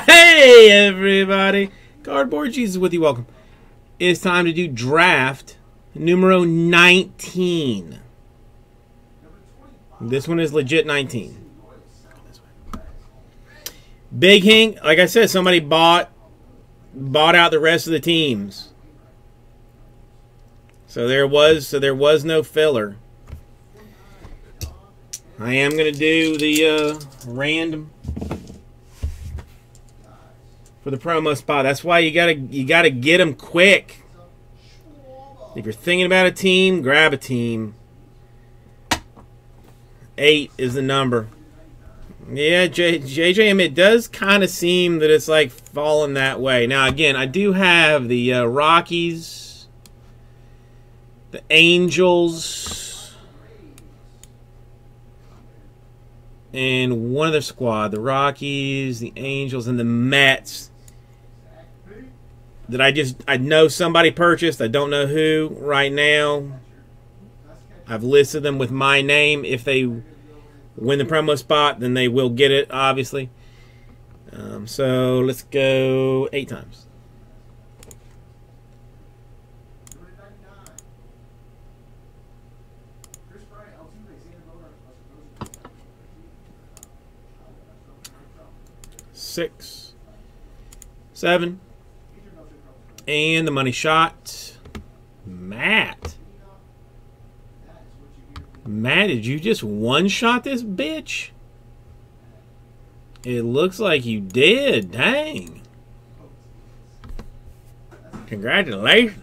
Hey, everybody. Cardboard Jesus with you. Welcome. It's time to do draft numero 19. This one is legit 19. Big Hink, like I said, somebody bought out the rest of the teams. So there was no filler. I am going to do the random for the promo spot. That's why you gotta get them quick. If you're thinking about a team, grab a team. 8 is the number. Yeah, JJM, it does kind of seem that it's like falling that way. Now, again, I do have the Rockies, the Angels, and one other squad. The Rockies, the Angels, and the Mets. That I know somebody purchased. I don't know who right now. I've listed them with my name. If they win the promo spot, then they will get it, obviously. So let's go 8 times. Six, 7, and the money shot. Matt, did you just one-shot this bitch? It looks like you did. Dang. Congratulations.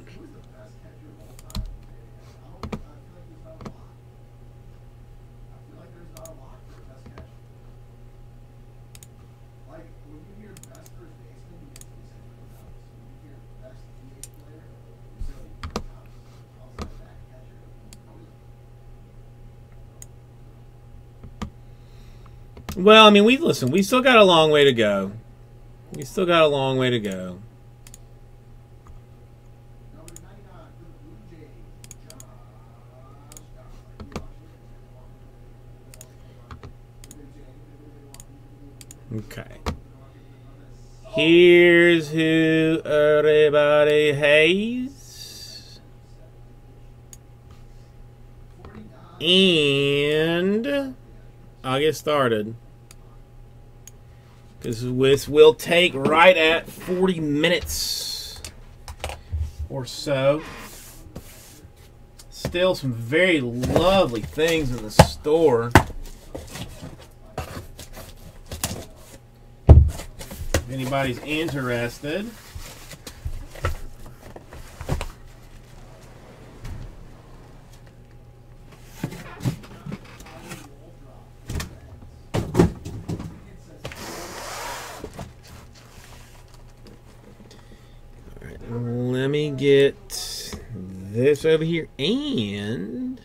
Well, I mean, we still got a long way to go. We still got a long way to go. Okay. Here's who everybody hates. And I'll get started. This will take right at 40 minutes or so. Still some very lovely things in the store. If anybody's interested. Let me get this over here and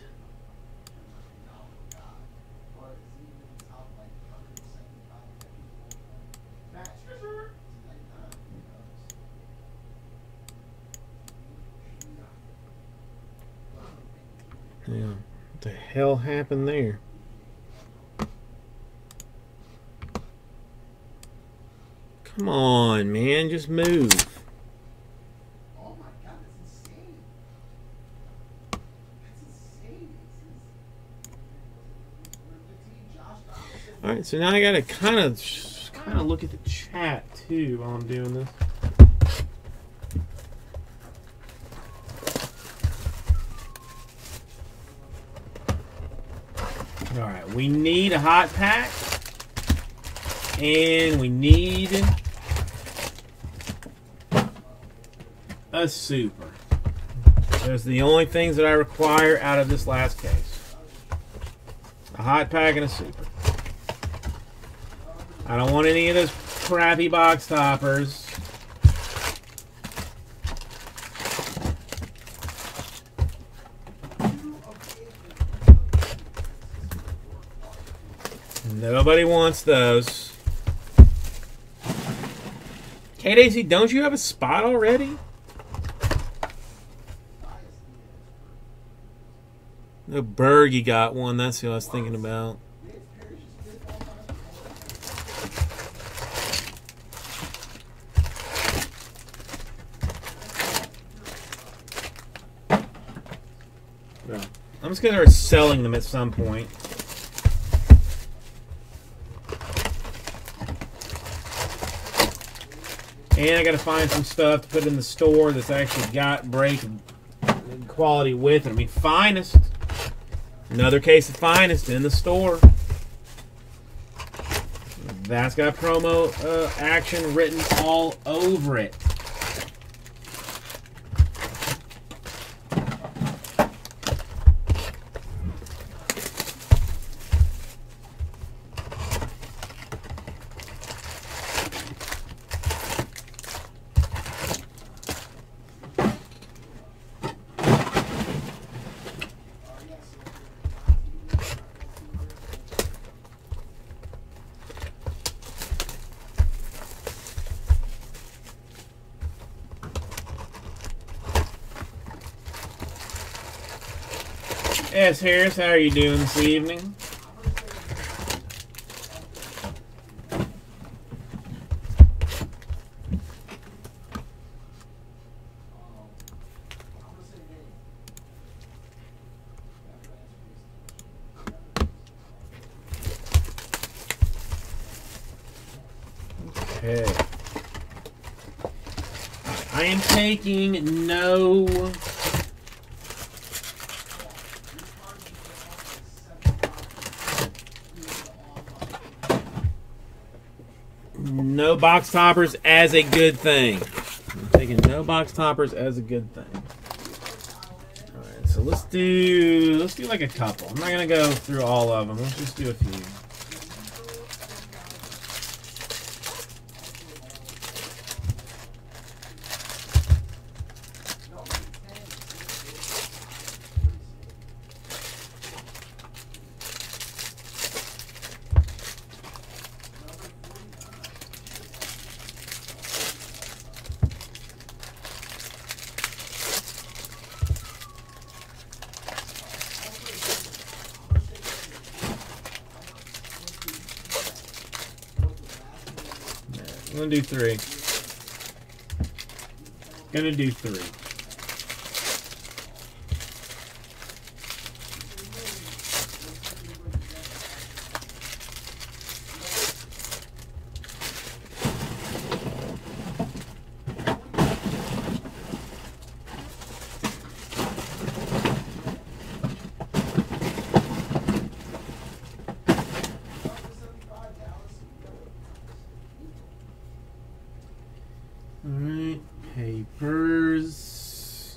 yeah, what the hell happened there? Come on, man, just move. All right, so now I gotta kind of look at the chat too while I'm doing this. All right, we need a hot pack, and we need a super. Those are the only things that I require out of this last case: a hot pack and a super. I don't want any of those crappy box toppers. Nobody wants those. KDC, don't you have a spot already? No, Bergie got one. That's who I was thinking about. I'm just going to start selling them at some point. And I got to find some stuff to put in the store that's actually got break quality with it. I mean, Finest. Another case of Finest in the store. That's got promo action written all over it. Yes, Harris, how are you doing this evening? Okay. I am taking no box toppers as a good thing. I'm taking no box toppers as a good thing. Alright, so let's do like a couple. I'm not gonna go through all of them. Let's just do a few. I'm gonna do three. Gonna do three. Alright, papers.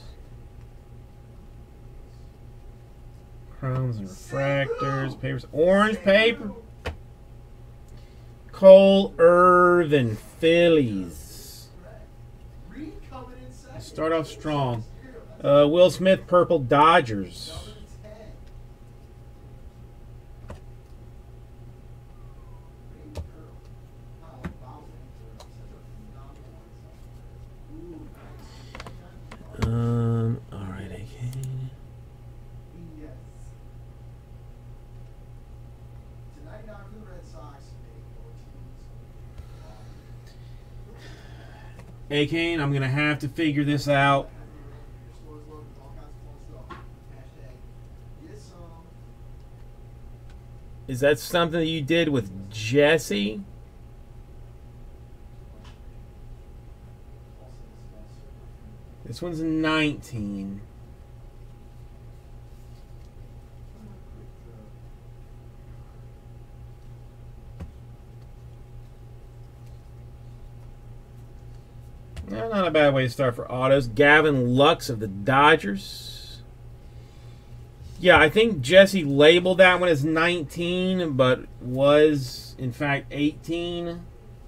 Chromes and refractors, papers. Orange paper. Cole Irvin, Phillies. Start off strong. Will Smith, purple, Dodgers. Alright, okay. A-Kane, I'm going to have to figure this out. Is that something that you did with Jesse? This one's 19. No, not a bad way to start for autos. Gavin Lux of the Dodgers. Yeah, I think Jesse labeled that one as 19, but was, in fact, 18.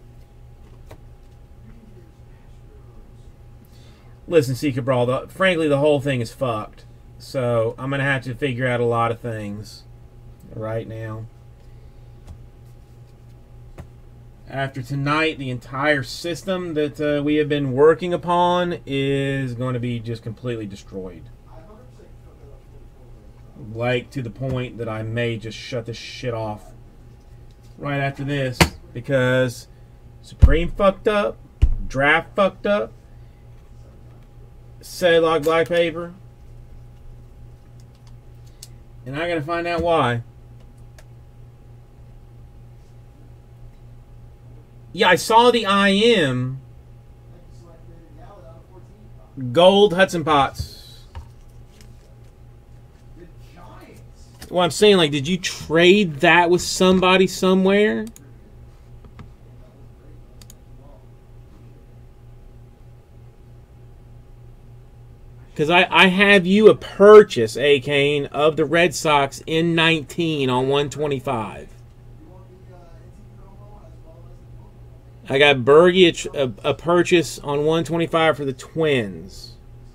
Listen, C. Cabral, frankly, the whole thing is fucked. So I'm going to have to figure out a lot of things right now. After tonight, the entire system that we have been working upon is going to be just completely destroyed. Like, to the point that I may just shut this shit off right after this. Because Supreme fucked up. Draft fucked up. Sedlock black paper. And I gotta find out why. Yeah, I saw the IM. Gold Hudson Potts. Well, I'm saying, like, did you trade that with somebody somewhere? Because I have you a purchase, A. Kane, of the Red Sox in 19 on 125. I got Bergie a purchase on 125 for the Twins.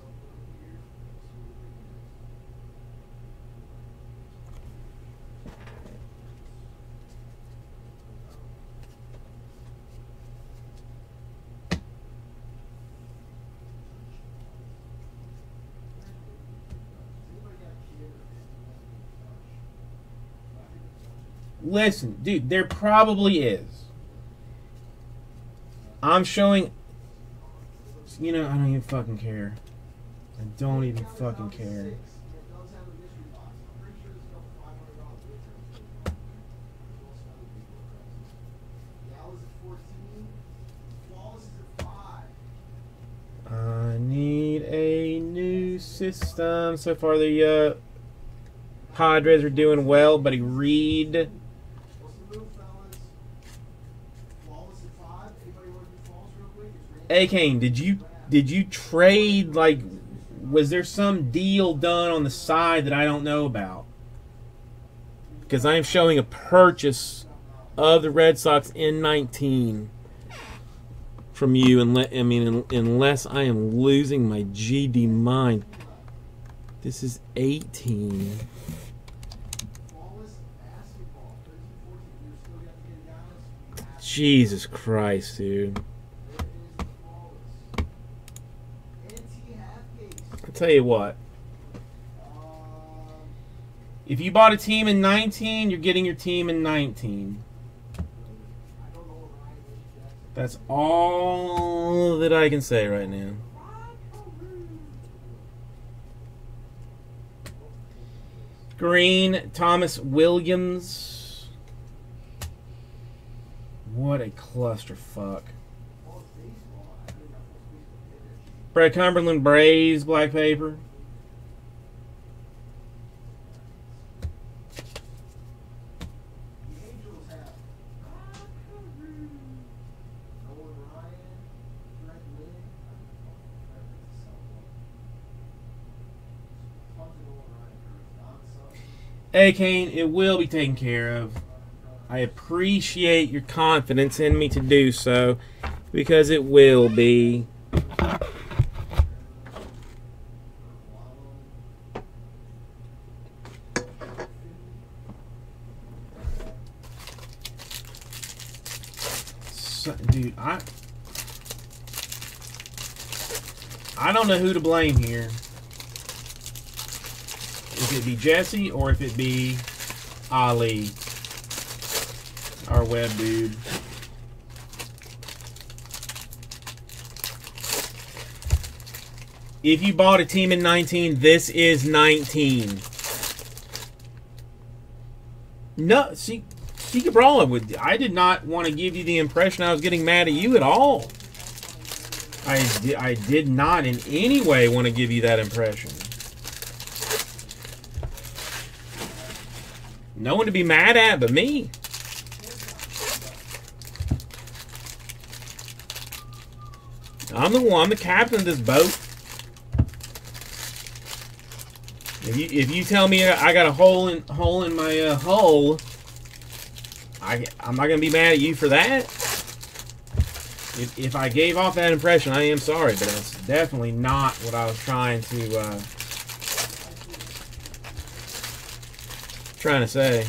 Listen, dude, there probably is. I'm showing... You know, I don't even fucking care. I don't even fucking care. I need a new system. So far, the Padres are doing well, Buddy Reed. Hey Kane, did you trade, like, was there some deal done on the side that I don't know about? Because I am showing a purchase of the Red Sox in 19 from you, and unless I am losing my GD mind. This is 18. Jesus Christ, dude. I'll tell you what. If you bought a team in 19, you're getting your team in 19. That's all that I can say right now. Green, Thomas Williams. What a clusterfuck. Brett Cumberland, Braves, black paper. Hey, Kane, it will be taken care of. I appreciate your confidence in me to do so, because it will be. Dude, I don't know who to blame here. If it be Jesse or if it be Ali, our web dude. If you bought a team in 19, this is 19. No, see, Cabral, I did not want to give you the impression I was getting mad at you at all. I did not in any way want to give you that impression. No one to be mad at but me. I'm the captain of this boat. If you tell me I got a hole in my hull, I'm not gonna be mad at you for that. If I gave off that impression, I am sorry, but that's definitely not what I was trying to say.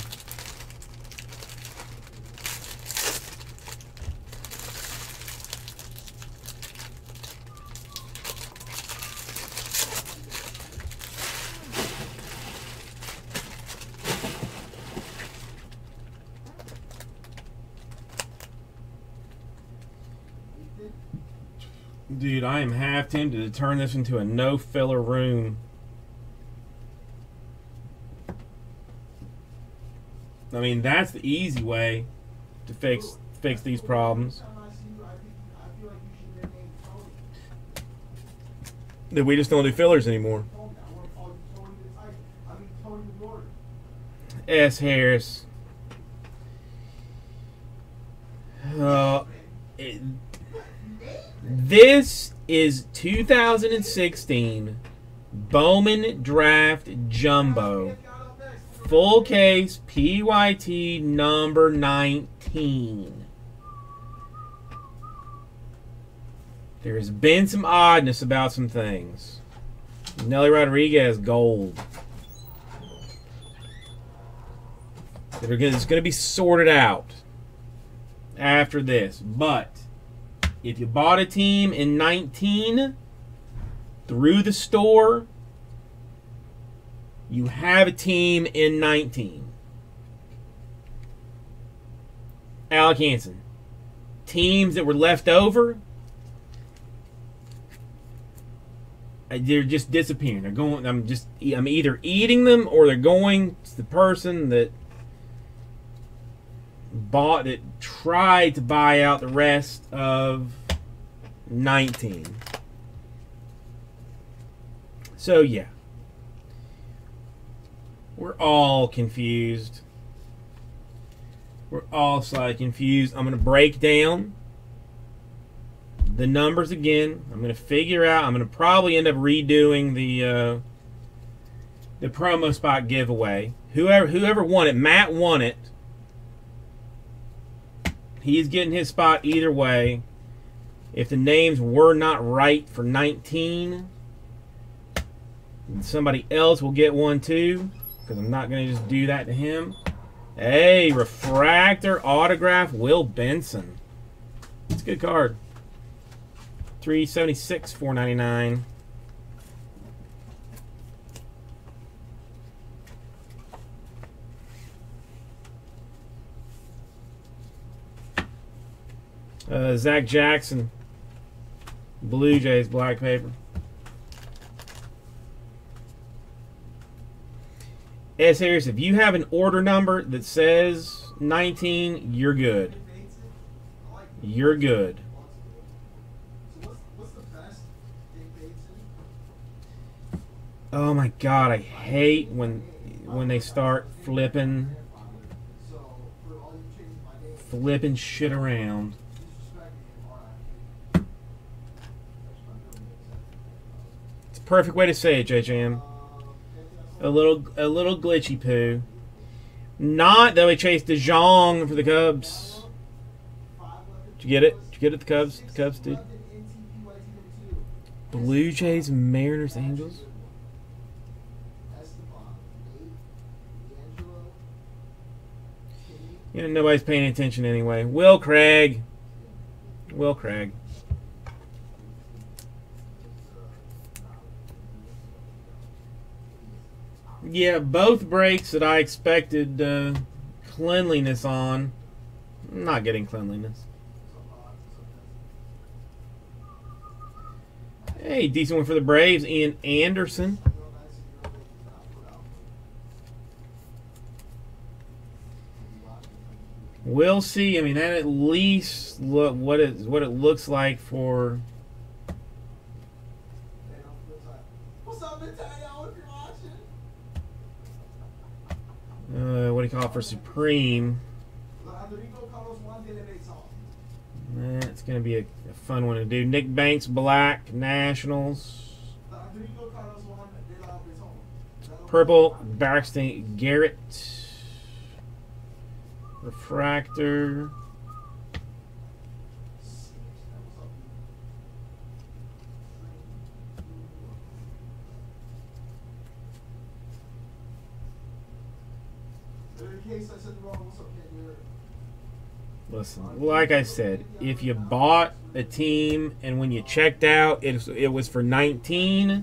Dude, I am half tempted to turn this into a no-filler room. I mean, that's the easy way to fix these problems. That we just don't do fillers anymore. S. Harris. This is 2016 Bowman Draft Jumbo. Full case PYT number 19. There's been some oddness about some things. Nelly Rodriguez gold. It's going to be sorted out after this. But if you bought a team in 19 through the store, you have a team in 19. Alec Hansen. Teams that were left over, they're just disappearing. They're going. I'm either eating them or they're going to the person that tried to buy out the rest of 19. So yeah, we're all confused. We're all slightly confused. I'm going to break down the numbers again. I'm going to figure out. I'm going to probably end up redoing the promo spot giveaway. Whoever won it, Matt won it. He's getting his spot either way. If the names were not right for 19, somebody else will get one too, because I'm not going to just do that to him. Hey, refractor autograph Will Benson. It's a good card. 376, 499. Zach Jackson, Blue Jays, black paper. S. Harris, if you have an order number that says 19, you're good. You're good. Oh my God, I hate when they start flipping shit around. It's a perfect way to say it, JJM. A little glitchy poo. Not that we chased DeJong for the Cubs. Did you get it? Did you get it? The Cubs? The Cubs did. Blue Jays, Mariners, Angels. You know, nobody's paying attention anyway. Will Craig. Will Craig. Yeah, both breaks that I expected cleanliness on. I'm not getting cleanliness. Hey, decent one for the Braves. Ian Anderson. We'll see. I mean, that at least look what it looks like for. What's up, Natalia? If you're watching. What do you call it for Supreme? That's going to be a fun one to do. Nick Banks, black, Nationals. Purple, Braxton Garrett. Refractor. Listen, like I said, if you bought a team and when you checked out it was for 19,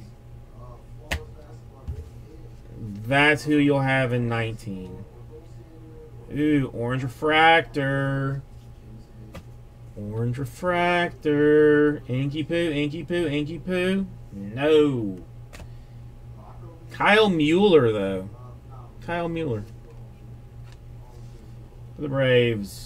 that's who you'll have in 19. Ooh, orange refractor. Orange refractor. Inky poo, inky poo, inky poo. No. Kyle Mueller, though. Kyle Mueller. For the Braves.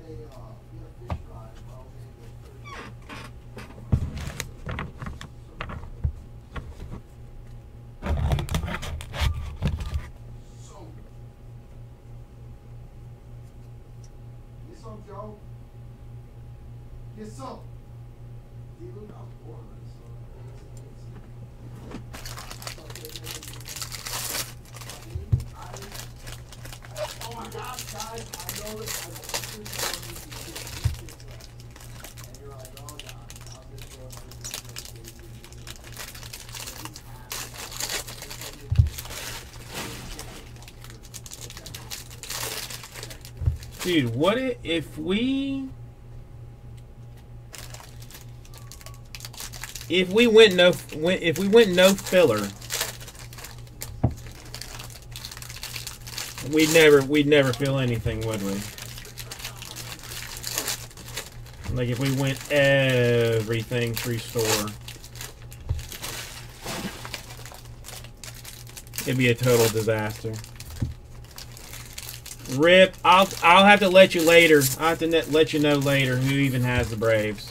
Dude, what if we went no filler, we'd never feel anything, would we? Like if we went everything free store, it'd be a total disaster. Rip, I'll have to let you later. I'll have to let you know later who even has the Braves.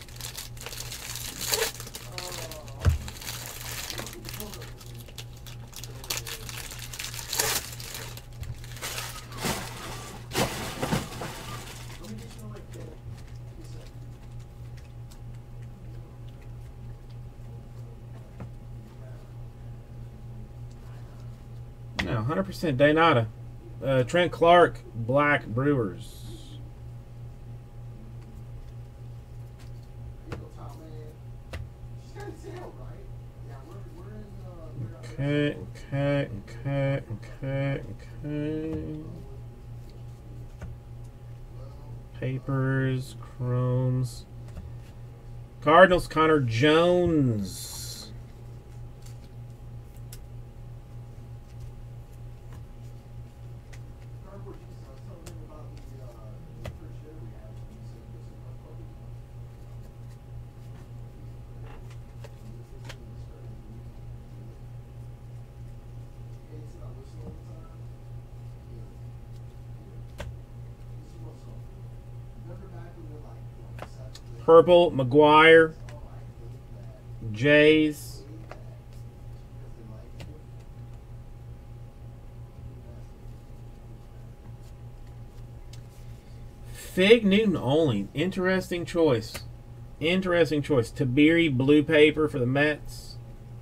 No, 100% Daynata. Trent Clark, Black Brewers. Okay. Papers, Chromes. Cardinals, Connor Jones. Purple, McGuire, Jays. Fig Newton only. Interesting choice. Interesting choice. Tabiri blue paper for the Mets.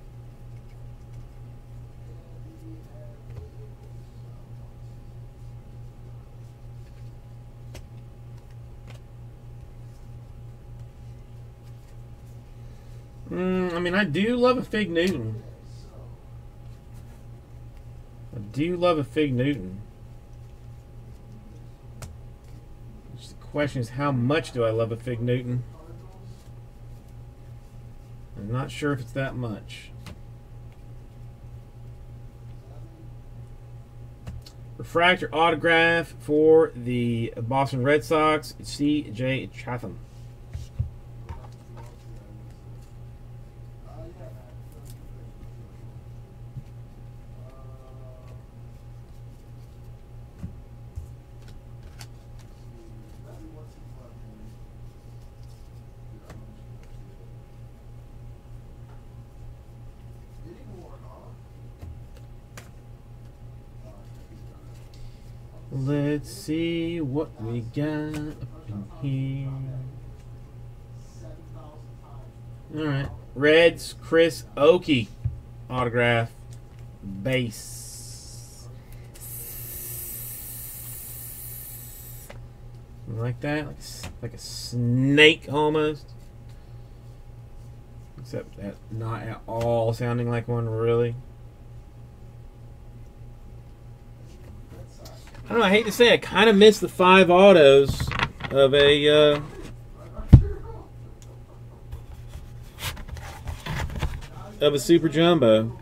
I mean, I do love a Fig Newton. I do love a Fig Newton. Just the question is, how much do I love a Fig Newton? I'm not sure if it's that much. Refractor autograph for the Boston Red Sox, C.J. Chatham. Let's see what we got up in here. Alright. Reds, Chris Oakey. Autograph. Base. Like that? Like a snake almost. Except that not at all sounding like one, really. I don't know, I hate to say it, I kind of miss the 5 autos of a Super Jumbo.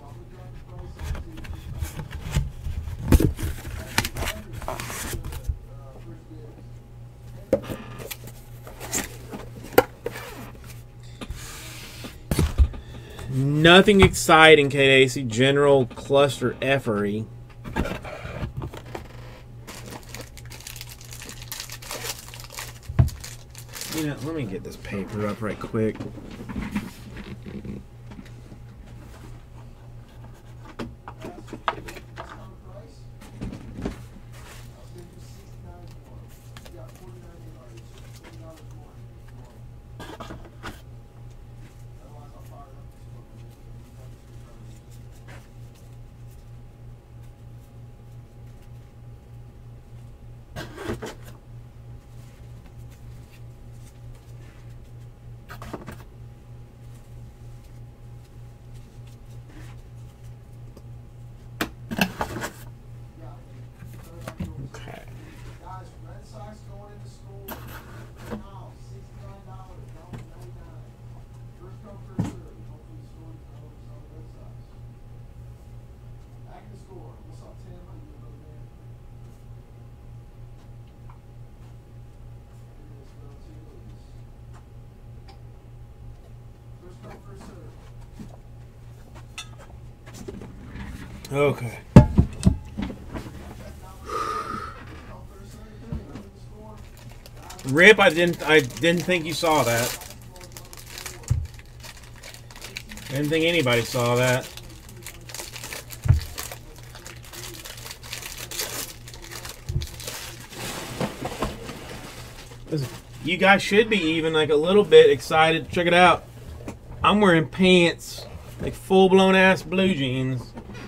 Nothing exciting, KDAC. General cluster effery. You know, let me get this paper up right quick. Okay. Rip, I didn't think you saw that. I didn't think anybody saw that. Listen, you guys should be even like a little bit excited. Check it out. I'm wearing pants, like full-blown ass blue jeans.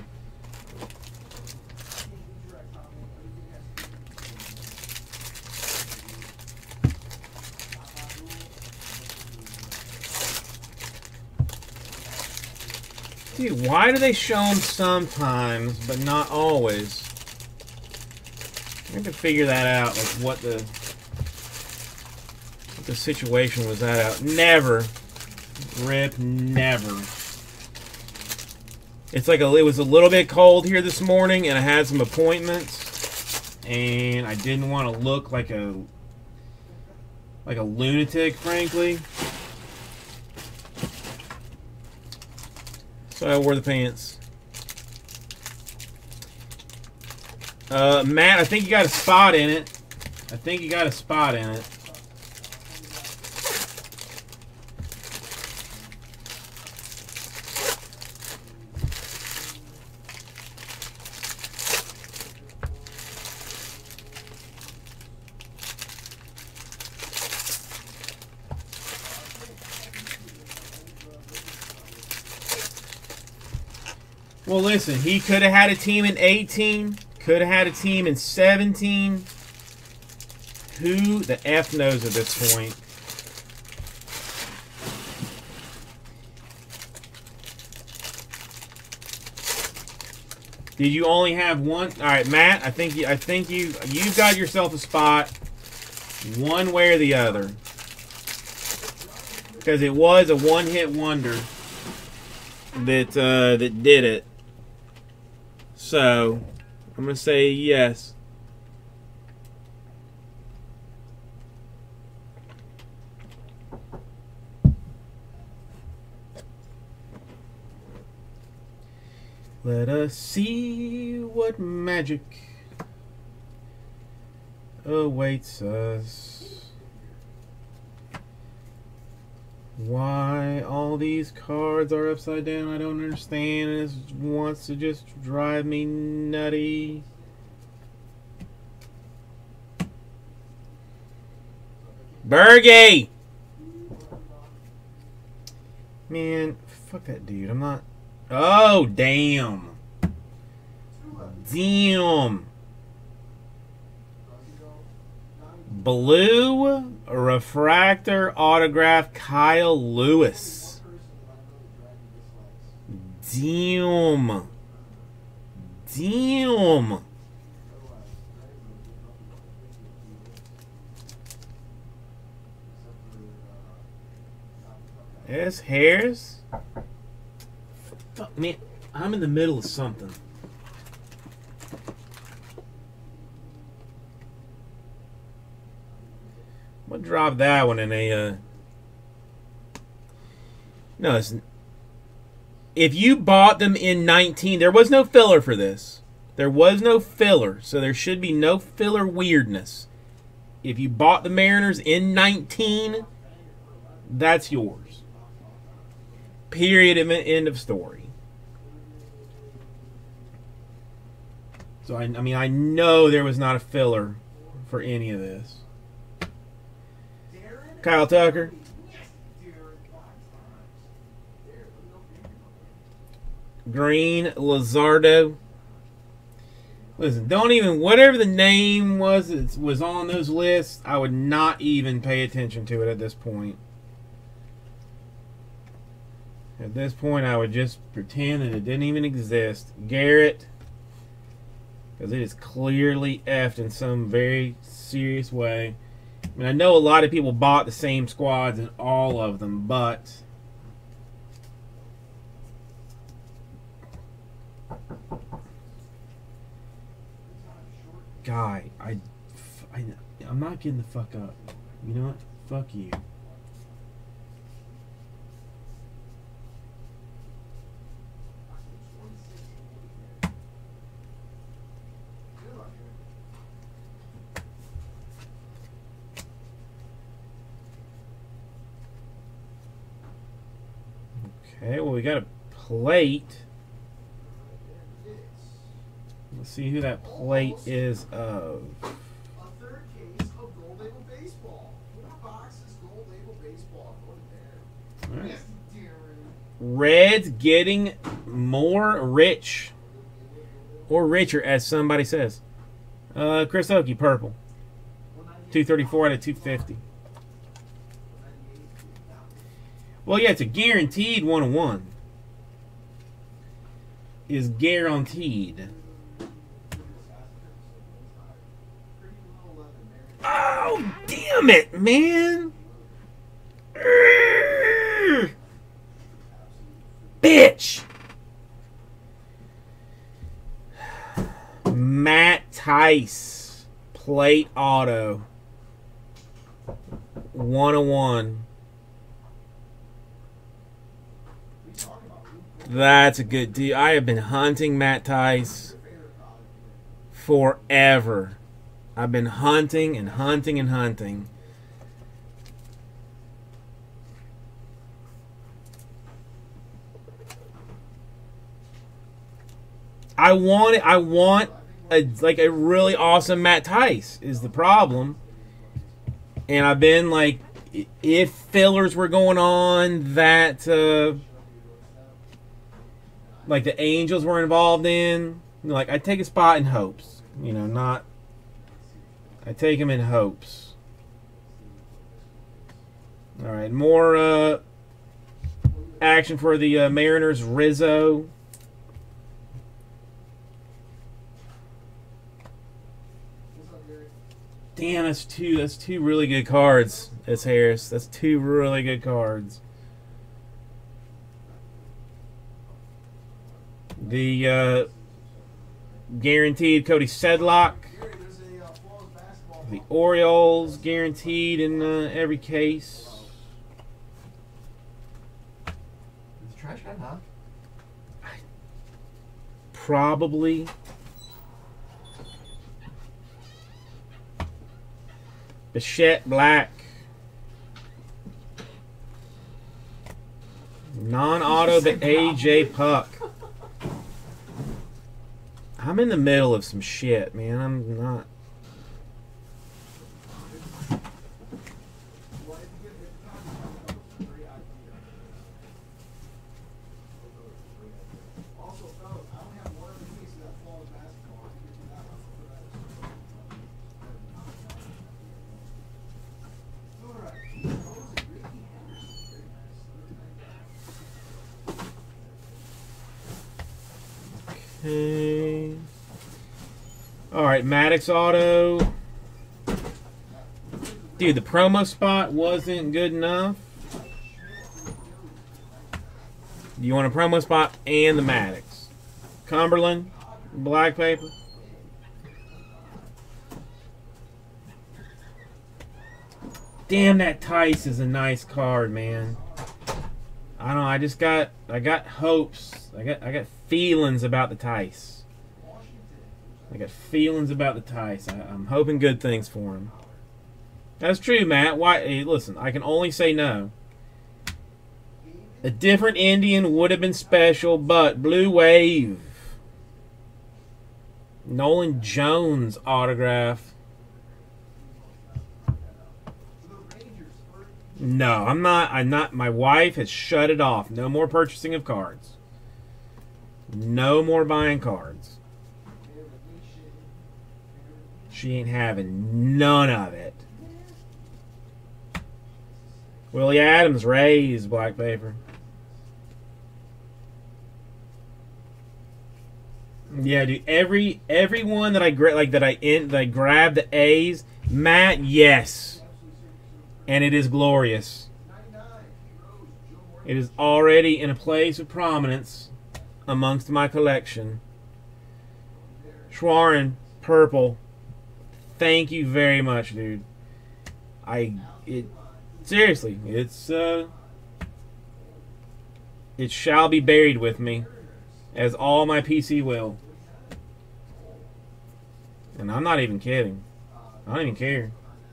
Dude, why do they show them sometimes, but not always? I have to figure that out, like what the situation was that out. Never. Rip, never. It's like it was a little bit cold here this morning, and I had some appointments, and I didn't want to look like a lunatic, frankly. So I wore the pants. Matt, I think you got a spot in it. I think you got a spot in it. Well, listen, he could have had a team in 18, could have had a team in 17. Who the F knows at this point? Did you only have one? All right, Matt, I think you've got yourself a spot, one way or the other, because it was a one-hit wonder that did it. So, I'm going to say yes. Let us see what magic awaits us. Why all these cards are upside down, I don't understand. It wants to just drive me nutty. Bergie! Man, fuck that dude. I'm not... Oh, damn. Damn. Blue refractor autograph Kyle Lewis. Damn. Damn. S. Harris. Fuck, man. I'm in the middle of something. We'll drop that one in a... No, it's... If you bought them in 19, there was no filler for this. There was no filler, so there should be no filler weirdness. If you bought the Mariners in 19, that's yours. Period. End of story. So, I mean, I know there was not a filler for any of this. Kyle Tucker. Green, Luzardo. Listen, don't even, whatever the name was that was on those lists, I would not even pay attention to it at this point. At this point, I would just pretend that it didn't even exist. Garrett, because it is clearly effed in some very serious way. I mean, I know a lot of people bought the same squads in all of them, but guy, I'm not getting the fuck up. You know what? Fuck you. Okay, well, we got a plate. Let's see who that plate is of. A third case of Gold Label Baseball. 4 boxes Gold Label Baseball. Go in there. Right. Reds getting more rich. Or richer, as somebody says. Chris Oakey, purple. 234 out of 250. Well, yeah, it's a guaranteed 1-1. Is guaranteed. Oh, damn it, man. Bitch. Matt Tice. Plate auto. 101. That's a good deal. I have been hunting Matt Tice forever. I've been hunting and hunting and hunting. I want a really awesome Matt Tice is the problem. And I've been like, if fillers were going on that like the Angels were involved in, like I take a spot in hopes, not. I take him in hopes. All right, more action for the Mariners. Rizzo. Damn, that's two really good cards. It's Harris. That's 2 really good cards. The guaranteed Cody Sedlock. The Orioles guaranteed in every case. Is the trash can, huh? Probably. Bichette Black. Non-auto, but AJ Puck. I'm in the middle of some shit, man. I'm not. Okay. All right, Maddox auto. Dude, the promo spot wasn't good enough. You want a promo spot and the Maddox. Cumberland, black paper. Damn, that Tice is a nice card, man. I don't know. I got hopes. I got feelings about the Tice. I got feelings about the Tice. I'm hoping good things for him. That's true, Matt. Why? Hey, listen, I can only say no. A different Indian would have been special, but Blue Wave. Nolan Jones autograph. No, I'm not. My wife has shut it off. No more purchasing of cards. No more buying cards. She ain't having none of it. Willie Adams, Rays, black paper. Yeah, dude. Everyone that I grab the A's, Matt, yes, and it is glorious. It is already in a place of prominence amongst my collection. Schwarren, purple. Thank you very much, dude. Seriously, it shall be buried with me, as all my PC will. And I'm not even kidding. I don't even care.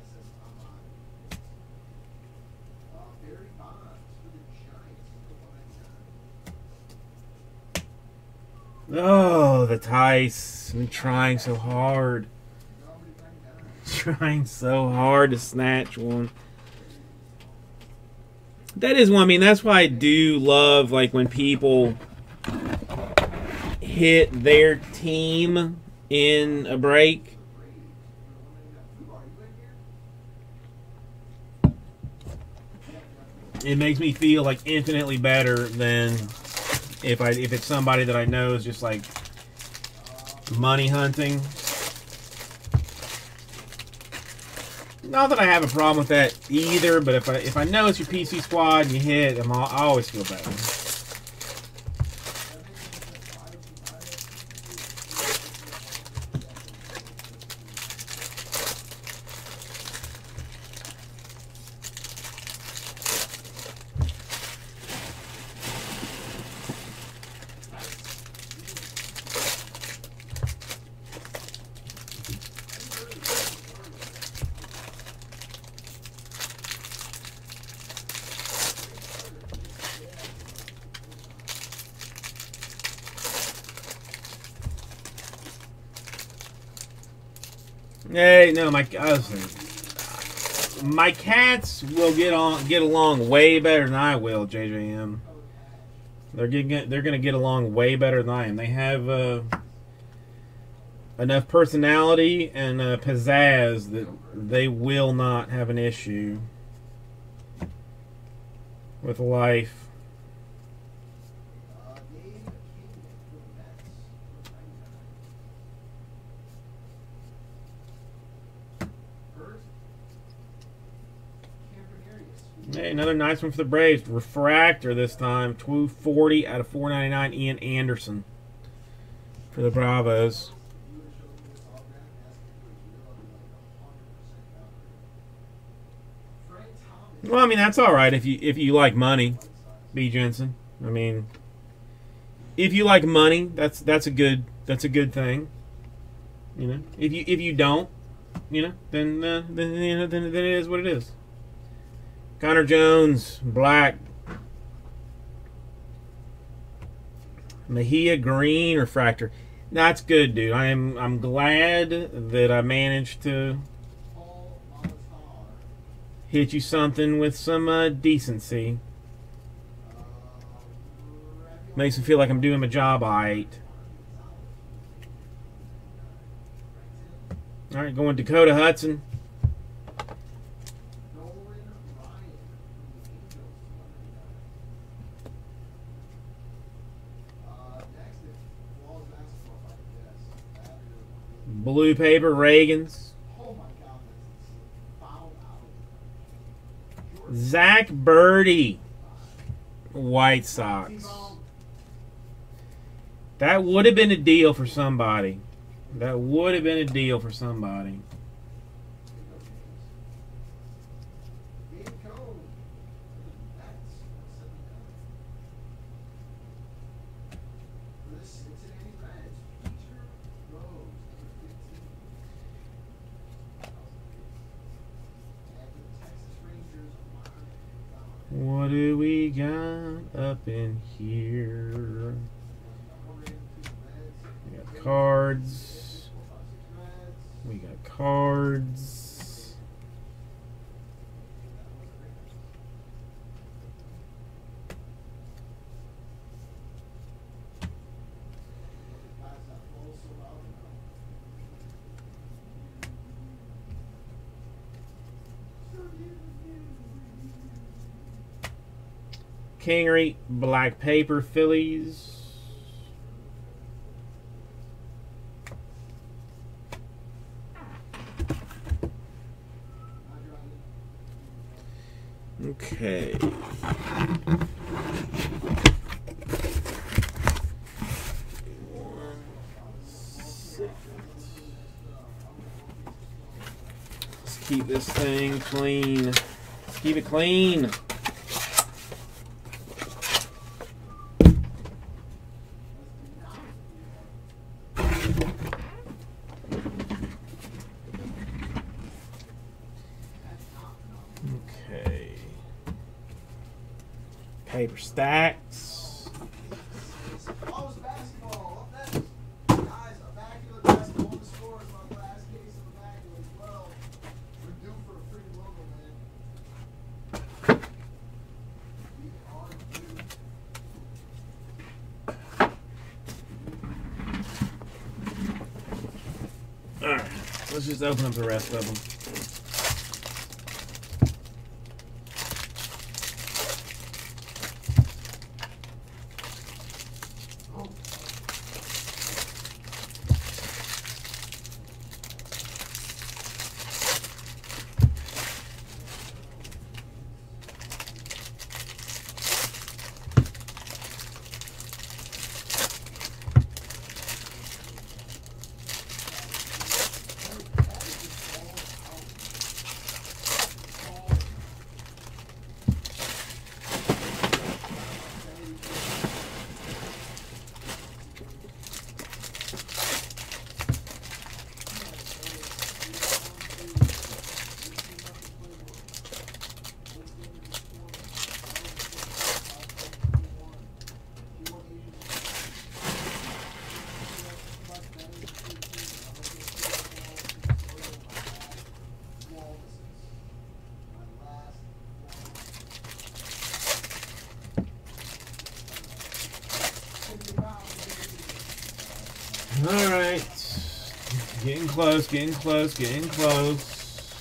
Oh, the Tice. I'm trying so hard. Trying so hard to snatch one. That is one. I mean, that's why I do love, like, when people hit their team in a break. It makes me feel like infinitely better than if it's somebody that I know is just like money hunting. Not that I have a problem with that either, but if I know it's your PC squad and you hit, I always feel better. Hey, no, my cats will get along way better than I will, JJM. They're gonna get along way better than I am. They have enough personality and pizzazz that they will not have an issue with life. Hey, another nice one for the Braves. Refractor this time. 240 out of 499. Ian Anderson for the Bravos. Well, I mean, that's all right if you like money, B. Jensen. I mean, if you like money, that's a good thing. You know, if you don't, you know, then it is what it is. Connor Jones, black. Mejia green refractor. That's good, dude. I'm glad that I managed to hit you something with some decency. Makes me feel like I'm doing my job right. All right, going Dakota Hudson. Blue paper, Reagans. Zach Birdie, White Sox. That would have been a deal for somebody. That would have been a deal for somebody. What do we got up in here? We got cards. We got cards. Kingery, Black Paper Phillies. Okay. Let's keep this thing clean. Let's keep it clean. Okay. Paper stacks. Always basketball. Up next. Guys, immaculate basketball in the store is my last case of immaculate as well. We're due for a free logo, man. We are due. Alright. Let's just open up the rest of them. Alright. Getting close, getting close, getting close.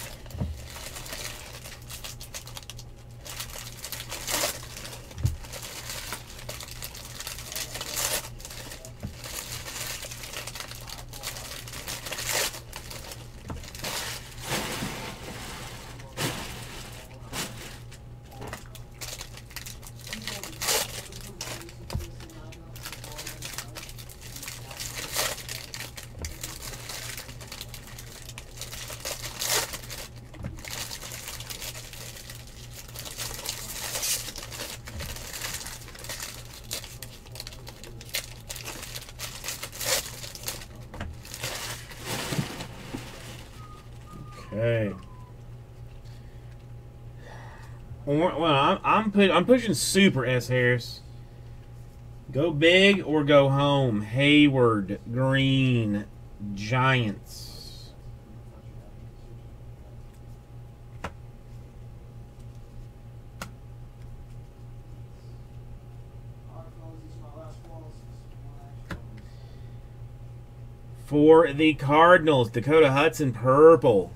Okay. Well, I'm pushing Super S Harris. Go big or go home. Hayward, Green, Giants. For the Cardinals, Dakota Hudson, purple.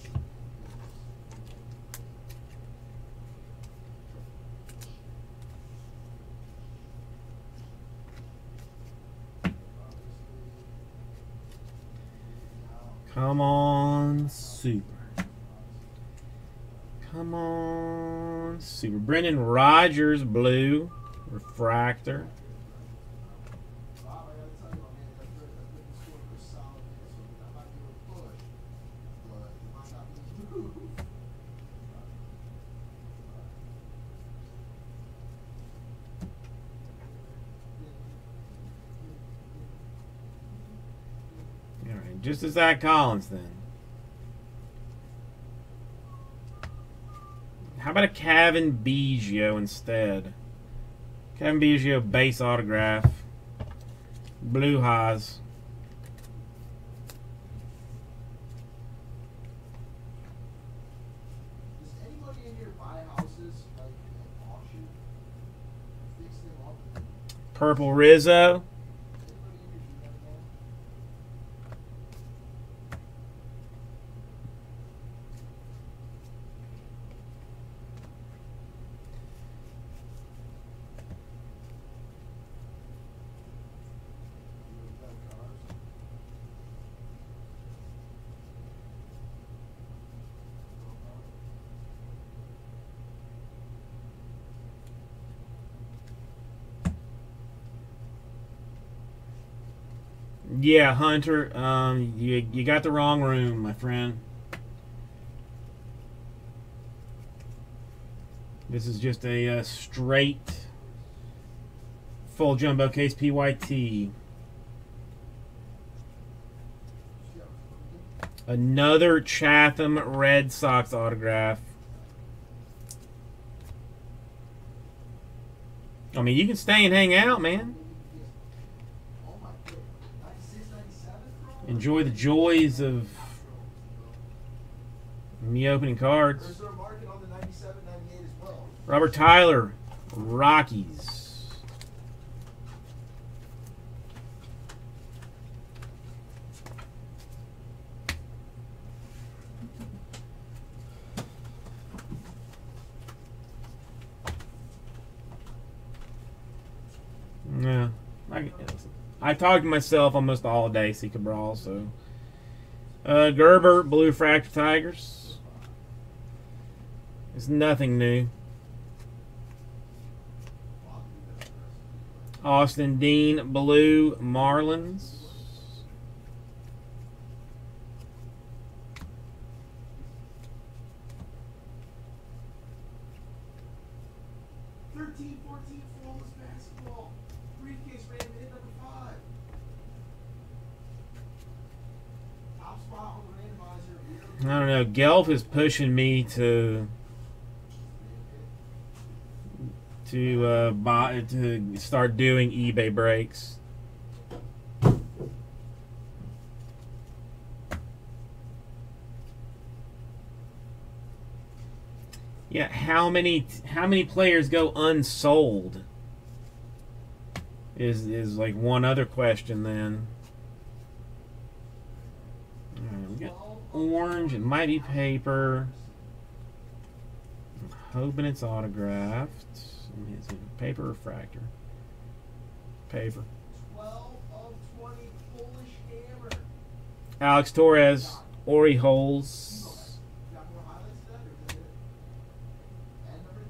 Come on, Super. Come on, Super. Brendan Rodgers, blue. Refractor. Alright, just as Zach Collins then. How about a Kevin Biggio instead? Kevin Biggio base autograph. Blue Highs. Does anybody in here buy houses like at auction? Fix them up and Purple Rizzo. anybody in here do that now? You would buy cars? Yeah, Hunter. You got the wrong room, my friend. This is just a straight full jumbo case PYT. Another Chatham Red Sox autograph. I mean, you can stay and hang out, man. Oh my god. 96, 97, bro? Enjoy the joys of me opening Or is cards. there a market on the 97, 98 as well? Robert Tyler, Rockies. Yeah, I talk to myself almost all day, C. Cabral, so. Gerber, Blue Fractor Tigers. It's nothing new. Austin Dean, Blue Marlins. Thirteen, 14, flawless basketball. Briefcase random hit number 5. Top spot on the randomizer. I don't know. Gelf is pushing me to start doing eBay breaks. Yeah, how many players go unsold? Is like one other question then. Alright, we got orange, it might be paper. I'm hoping it's autographed. Is it paper refractor? Paper. 12 of 20 Polish hammer. Alex Torres, Orioles. You got more highlights to that, or is that it? And number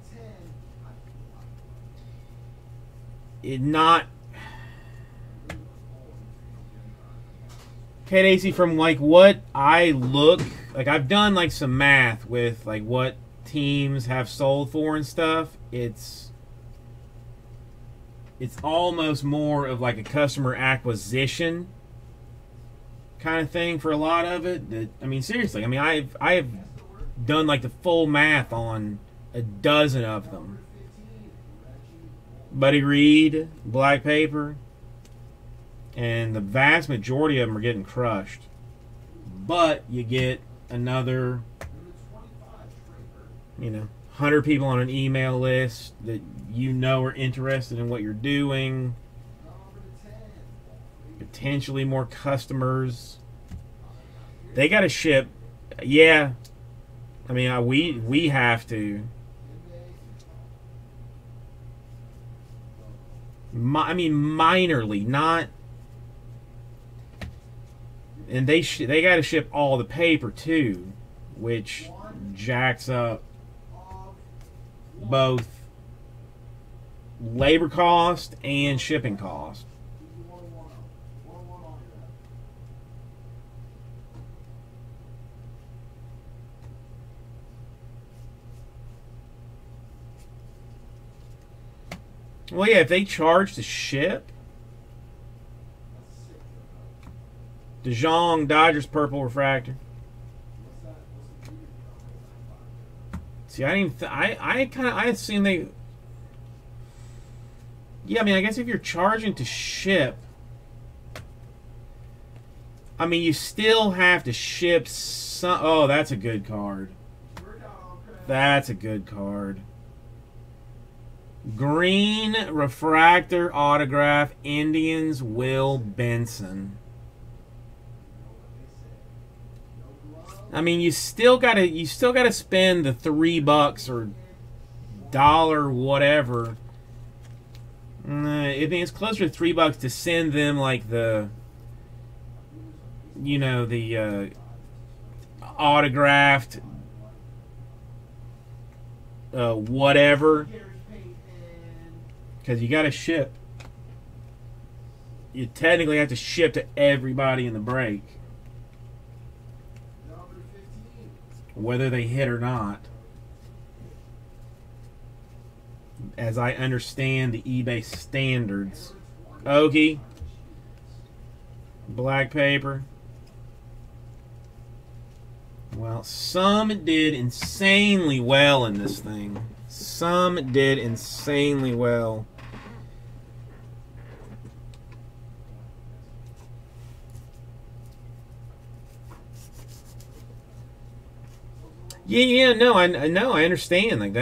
10. It not Kate AC from like what I look like. I've done like some math with like what teams have sold for and stuff. It's almost more of like a customer acquisition kind of thing for a lot of it. That, I mean, seriously. I mean, I have done like the full math on a dozen of them. Buddy Reed, Black Paper, and the vast majority of them are getting crushed. But you get another, 100 people on an email list that are interested in what you're doing. Potentially more customers. They got to ship. Yeah. I mean, we have to. Minorly, not. And they got to ship all the paper too, which jacks up both labor cost and shipping cost. Well, yeah, if they charge to ship. DeJong, Dodgers purple refractor. See, I didn't. I assume they. Yeah, I mean, I guess if you're charging to ship, I mean, you still have to ship some. Oh, that's a good card. That's a good card. Green refractor autograph, Indians, Will Benson. I mean, you still gotta spend the $3 or dollar whatever. I think it's closer to $3 to send them like the, you know, the autographed whatever, because you got to ship. You technically have to ship to everybody in the break, whether they hit or not. As I understand the eBay standards. Okie. Black paper. Well, some did insanely well in this thing. Some did insanely well. Yeah, no, I understand. Like,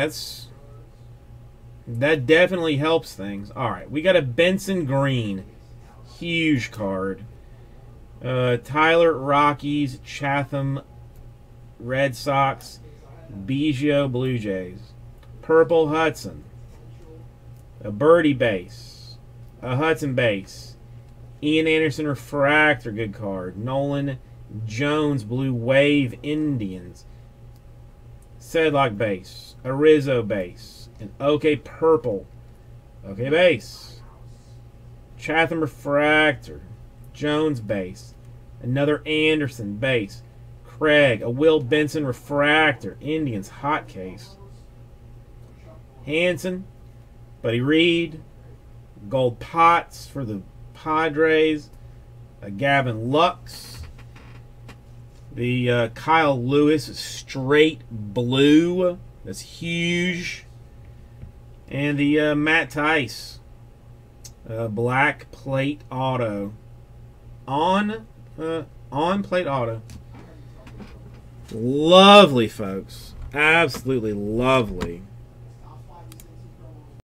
that definitely helps things. All right, we got a Benson Green, huge card. Tyler Rockies, Chatham Red Sox, Biggio Blue Jays, Purple Hudson, a Birdie base, a Hudson base, Ian Anderson refractor, good card. Nolan Jones Blue Wave Indians, Sedlock base, a Rizzo base. An OK purple. OK base. Chatham refractor. Jones base. Another Anderson base. Craig. A Will Benson refractor. Indians hot case. Hanson. Buddy Reed. Gold Pots for the Padres. A Gavin Lux. The Kyle Lewis straight blue. That's huge. And the Matt Tice black plate auto on plate auto. Lovely, folks. Absolutely lovely.